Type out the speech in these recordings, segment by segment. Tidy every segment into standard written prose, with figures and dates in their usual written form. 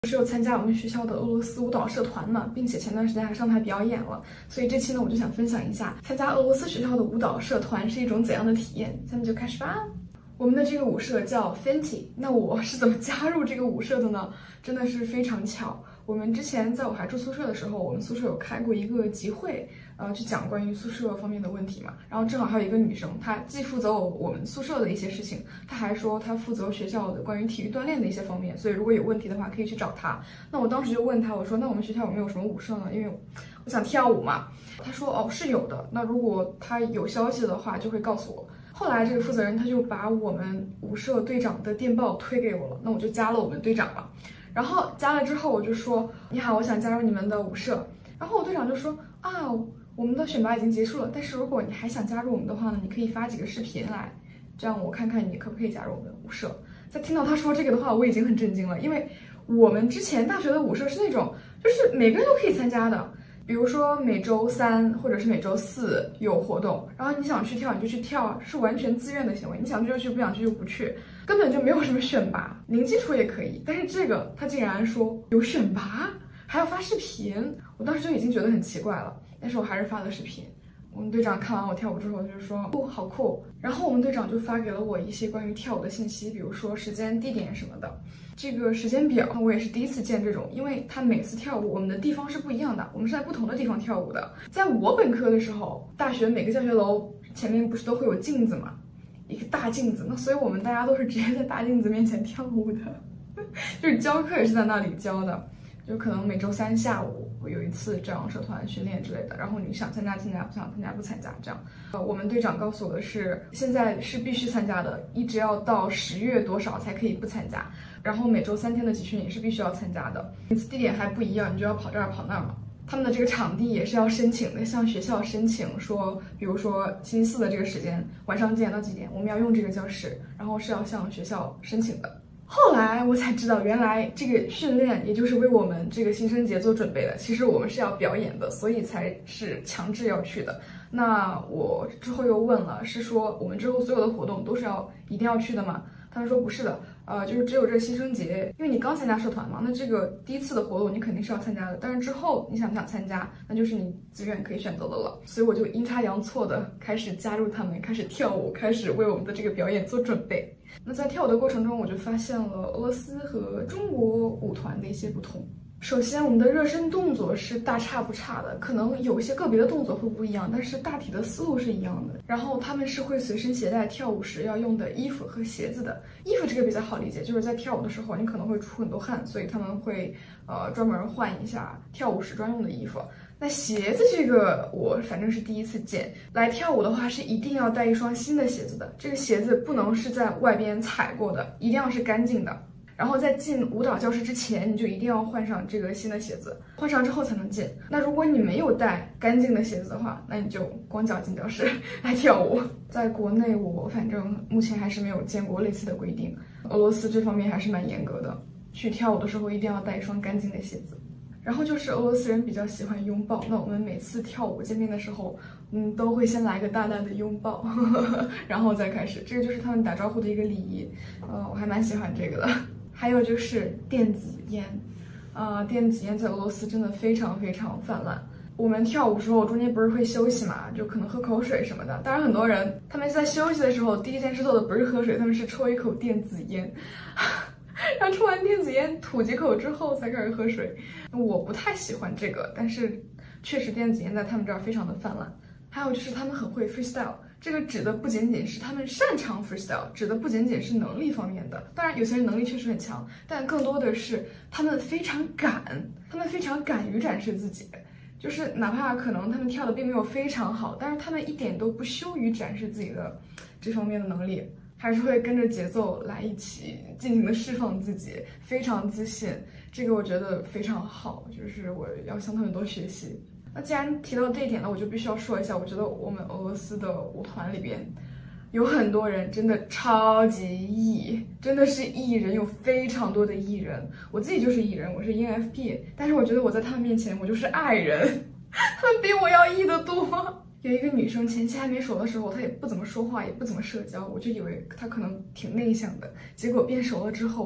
是有参加我们学校的俄罗斯舞蹈社团嘛，并且前段时间还上台表演了，所以这期呢我就想分享一下参加俄罗斯学校的舞蹈社团是一种怎样的体验。下面就开始吧。我们的这个舞社叫 Fenty， 那我是怎么加入这个舞社的呢？真的是非常巧。我们之前在我还住宿舍的时候，我们宿舍有开过一个集会，去讲关于宿舍方面的问题嘛。然后正好还有一个女生，她既负责我们宿舍的一些事情，她还说她负责学校的关于体育锻炼的一些方面，所以如果有问题的话可以去找她。那我当时就问她，我说那我们学校有没有什么舞社呢？因为我想跳舞嘛。她说哦是有的，那如果她有消息的话就会告诉我。后来这个负责人他就把我们舞社队长的电报推给我了，那我就加了我们队长了。然后加了之后我就说你好，我想加入你们的舞社。然后我队长就说啊，我们的选拔已经结束了，但是如果你还想加入我们的话呢，你可以发几个视频来，这样我看看你可不可以加入我们的舞社。在听到他说这个的话，我已经很震惊了，因为我们之前大学的舞社是那种就是每个人都可以参加的。比如说每周3或者是每周4有活动，然后你想去跳你就去跳，是完全自愿的行为，你想去就去，不想去就不去，根本就没有什么选拔，零基础也可以。但是这个他竟然说有选拔，还要发视频，我当时就已经觉得很奇怪了，但是我还是发了视频。我们队长看完我跳舞之后就说哦好酷，然后我们队长就发给了我一些关于跳舞的信息，比如说时间、地点什么的。这个时间表我也是第一次见这种，因为他每次跳舞我们的地方是不一样的，我们是在不同的地方跳舞的。在我本科的时候，大学每个教学楼前面不是都会有镜子嘛，一个大镜子，那所以我们大家都是直接在大镜子面前跳舞的，就是教课也是在那里教的。就可能每周3下午会有一次这样社团训练之类的，然后你想参加参加，不想参加不参加这样。我们队长告诉我的是，现在是必须参加的，一直要到10月多少才可以不参加。然后每周3天的集训也是必须要参加的，每次地点还不一样，你就要跑这儿跑那儿嘛。他们的这个场地也是要申请的，向学校申请说，比如说星期4的这个时间，晚上几点到几点，我们要用这个教室，然后是要向学校申请的。后来我才知道，原来这个训练也就是为我们这个新生节做准备的。其实我们是要表演的，所以才是强制要去的。那我之后又问了，是说我们之后所有的活动都是一定要去的吗？他们说不是的，就是只有这个新生节，因为你刚参加社团嘛，那这个第一次的活动你肯定是要参加的，但是之后你想不想参加，那就是你自愿可以选择的了。所以我就阴差阳错的开始加入他们，开始跳舞，开始为我们的这个表演做准备。那在跳舞的过程中，我就发现了俄罗斯和中国舞团的一些不同。首先，我们的热身动作是大差不差的，可能有一些个别的动作会不一样，但是大体的思路是一样的。然后他们是会随身携带跳舞时要用的衣服和鞋子的。衣服这个比较好理解，就是在跳舞的时候你可能会出很多汗，所以他们会专门换一下跳舞时专用的衣服。那鞋子这个我反正是第一次见，来跳舞的话是一定要带一双新的鞋子的，这个鞋子不能是在外边踩过的，一定要是干净的。然后在进舞蹈教室之前，你就一定要换上这个新的鞋子，换上之后才能进。那如果你没有带干净的鞋子的话，那你就光脚进教室来跳舞。在国内，我反正目前还是没有见过类似的规定。俄罗斯这方面还是蛮严格的，去跳舞的时候一定要带一双干净的鞋子。然后就是俄罗斯人比较喜欢拥抱，那我们每次跳舞见面的时候，都会先来个大大的拥抱，然后再开始，这个就是他们打招呼的一个礼仪。我还蛮喜欢这个的。还有就是电子烟，电子烟在俄罗斯真的非常非常泛滥。我们跳舞的时候中间不是会休息嘛，就可能喝口水什么的。当然很多人他们在休息的时候，第一件事做的不是喝水，他们是抽一口电子烟，然后抽完电子烟吐几口之后才开始喝水。我不太喜欢这个，但是确实电子烟在他们这儿非常的泛滥。还有就是他们很会 freestyle， 这个指的不仅仅是他们擅长 freestyle， 指的不仅仅是能力方面的。当然有些人能力确实很强，但更多的是他们非常敢，他们非常敢于展示自己。就是哪怕可能他们跳的并没有非常好，但是他们一点都不羞于展示自己的这方面的能力，还是会跟着节奏来一起尽情的释放自己，非常自信。这个我觉得非常好，就是我要向他们多学习。那既然提到这一点呢，我就必须要说一下，我觉得我们俄罗斯的舞团里边有很多人真的超级艺，真的是艺人，有非常多的艺人。我自己就是艺人，我是 ENFP， 但是我觉得我在他们面前我就是爱人，他们比我要艺得多。有一个女生前期还没熟的时候，她也不怎么说话，也不怎么社交，我就以为她可能挺内向的，结果变熟了之后，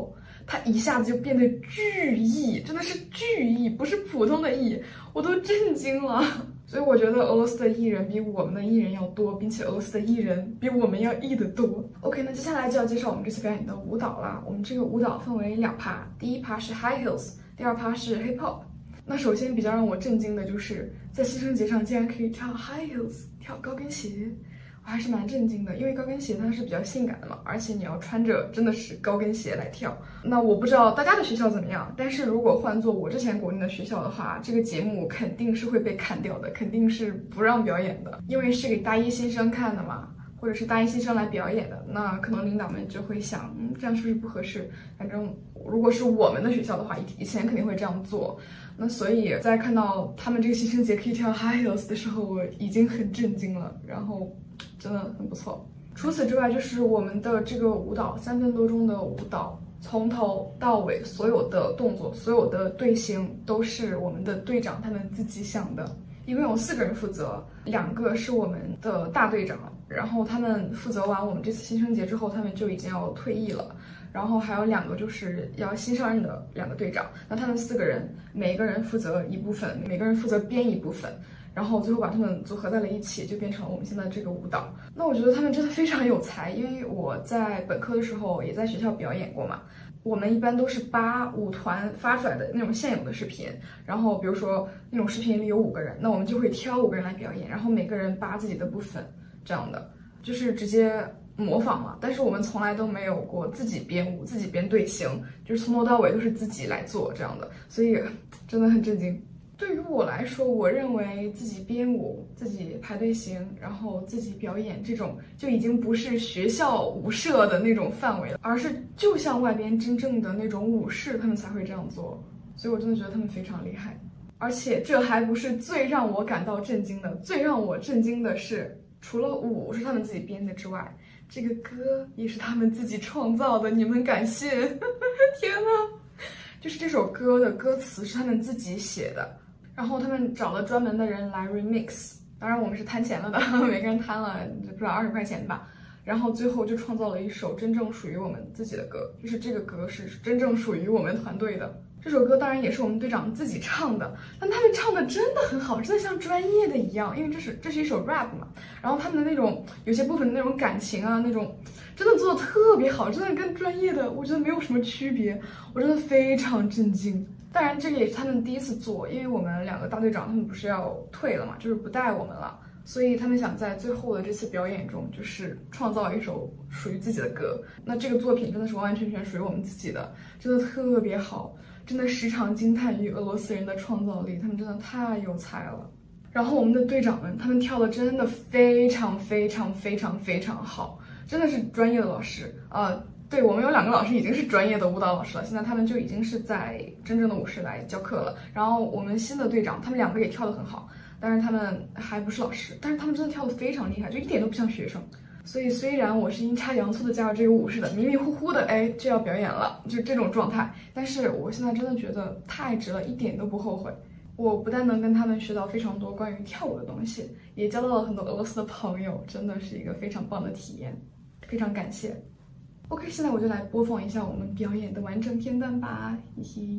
它一下子就变得巨异，真的是巨异，不是普通的异，我都震惊了。所以我觉得俄罗斯的艺人比我们的艺人要多，并且俄罗斯的艺人比我们要异得多。OK， 那接下来就要介绍我们这次表演的舞蹈啦。我们这个舞蹈分为2趴，第一趴是 High Heels， 第2趴是 Hip Hop。那首先比较让我震惊的就是在新生节上竟然可以跳 High Heels， 跳高跟鞋。我还是蛮震惊的，因为高跟鞋它是比较性感的嘛，而且你要穿着真的是高跟鞋来跳。那我不知道大家的学校怎么样，但是如果换做我之前国内的学校的话，这个节目肯定是会被砍掉的，肯定是不让表演的，因为是给大一新生看的嘛，或者是大一新生来表演的。那可能领导们就会想，这样是不是不合适？反正如果是我们的学校的话，以前肯定会这样做。那所以在看到他们这个新生节可以跳 High Heels 的时候，我已经很震惊了，然后真的很不错。除此之外，就是我们的这个舞蹈3分多钟的舞蹈，从头到尾所有的动作、所有的队形都是我们的队长他们自己想的。一共有4个人负责，2个是我们的大队长，然后他们负责完我们这次新生节之后，他们就已经要退役了。然后还有2个就是要新上任的2个队长，那他们4个人每一个人负责一部分，每个人负责编一部分，然后最后把他们组合在了一起，就变成了我们现在这个舞蹈。那我觉得他们真的非常有才，因为我在本科的时候也在学校表演过嘛。我们一般都是扒舞团发出来的那种现有的视频，然后比如说那种视频里有5个人，那我们就会挑5个人来表演，然后每个人扒自己的部分，这样的就是直接模仿嘛。但是我们从来都没有过自己编舞、自己编队形，就是从头到尾都是自己来做这样的，所以真的很震惊。对于我来说，我认为自己编舞、自己排队形，然后自己表演，这种就已经不是学校舞社的那种范围了，而是就像外边真正的那种舞士，他们才会这样做。所以我真的觉得他们非常厉害。而且这还不是最让我感到震惊的，最让我震惊的是，除了舞是他们自己编的之外，这个歌也是他们自己创造的，你们敢信？天呐！就是这首歌的歌词是他们自己写的。然后他们找了专门的人来 remix， 当然我们是摊钱了的，每个人摊了不知道20块钱吧。然后最后就创造了一首真正属于我们自己的歌，就是这个歌是真正属于我们团队的。这首歌当然也是我们队长自己唱的，但他们唱的真的很好，真的像专业的一样，因为这是一首 rap 嘛。然后他们的那种有些部分的那种感情啊，那种真的做的特别好，真的跟专业的我觉得没有什么区别，我真的非常震惊。当然，这个也是他们第一次做，因为我们2个大队长他们不是要退了嘛，就是不带我们了，所以他们想在最后的这次表演中，就是创造一首属于自己的歌。那这个作品真的是完完全全属于我们自己的，真的特别好，真的时常惊叹于俄罗斯人的创造力，他们真的太有才了。然后我们的队长们，他们跳的真的非常非常非常非常好，真的是专业的老师啊。对，我们有2个老师已经是专业的舞蹈老师了，现在他们就已经是在真正的舞室来教课了。然后我们新的队长，他们2个也跳得很好，但是他们还不是老师，但是他们真的跳得非常厉害，就一点都不像学生。所以虽然我是阴差阳错的加入这个舞室的，迷迷糊糊的，哎，就要表演了，就这种状态，但是我现在真的觉得太值了，一点都不后悔。我不但能跟他们学到非常多关于跳舞的东西，也交到了很多俄罗斯的朋友，真的是一个非常棒的体验，非常感谢。OK， 现在我就来播放一下我们表演的完整片段吧，嘿嘿。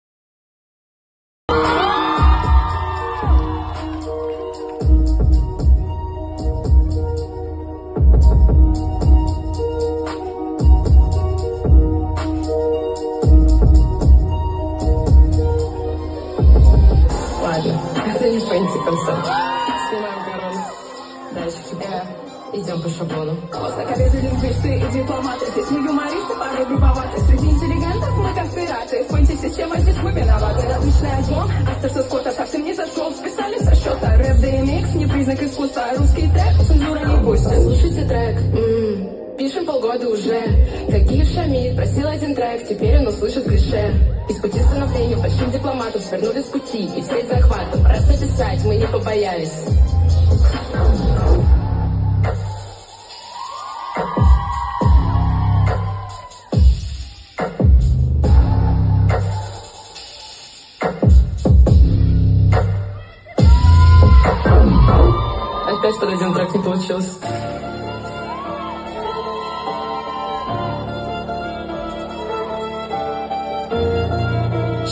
Это не фэнси концерт. Снимаем корону. Дальше в тебя. Идем по шаблону. Востоковеды, лингвисты и дипломаты. Здесь мы юмористы, порой грубоваты. Среди интеллигентов мы как пираты. Фэнси система, здесь мы виноваты. Обычный альбом, автор Скотта совсем не зашел. Списали со счета. Рэп DMX, не признак искусства. Русский трек, цензура не бойся. Слушайте трек. Пишем полгода уже. Как Гиев Шамиль просил один трек, теперь он услышит клише. Из пути становления больших дипломатов свернули с пути, и сеть захватов. Раз написать мы не побоялись. Опять под один трек не получилось.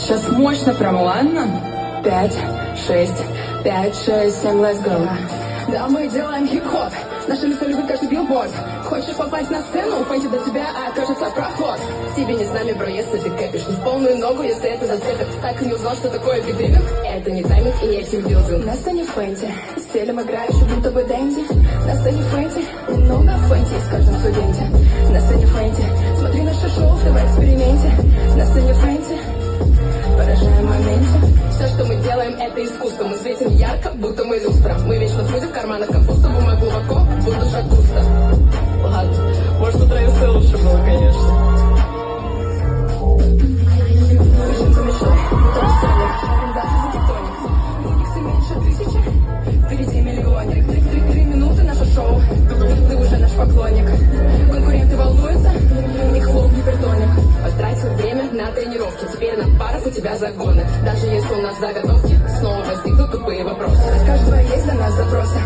Сейчас мощно прямо, ладно? 5, 6, 5, 6, 7, let's go. Да, мы делаем хип-хоп, наши лица любят каждый билборд. Хочешь попасть на сцену, пойти до тебя, окажется проход. Тебе не с нами, бро, если ты кэпишь. Не в полную ногу, если это зацепит. Так и не узнал, что такое бигдринг. Это не тайминг и не тимбилдинг. На сцене фэнти, стилем играющий, будто бы дэнди. На сцене фэнти, много фэнти в каждом студенте. На сцене фэнти, смотри наше шоу, ты в эксперименте. На сцене фэнти, поражаем в моменте. Все, что мы делаем, это искусство. Мы светим ярко, будто мы люстра. Мы вечно в в карманах капуста, бумага глубоко, буду же густо. Ладно, может, у троих лучше было, конечно. Пишем за мечтой, будто бессонник. Даже за бетоник. Иксы меньше 1000, впереди миллионник. 3 минуты наше шоу, ты уже наш поклонник. Конкуренты волнуются, их лоб гипертоник. Потратил время на тренировки, теперь на парах у тебя загоны. Даже если у нас заготовки, снова возникнут тупые вопросы. От каждого есть для нас запросы.